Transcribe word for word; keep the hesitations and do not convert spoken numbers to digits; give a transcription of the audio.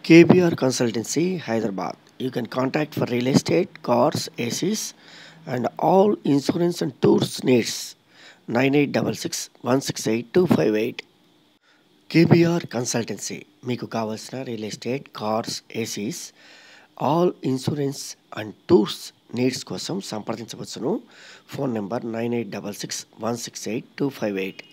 K B R Consultancy, Hyderabad. You can contact for real estate, cars, A Cs, and all insurance and tours needs. nine eight six six, one six eight, two five eight. KBR consultancy మీకు కావాల్సిన real estate, cars, ACs, all insurance and tours needs కోసం సంప్రదించవచ్చును. Phone number nine eight six six, one six eight, two five eight.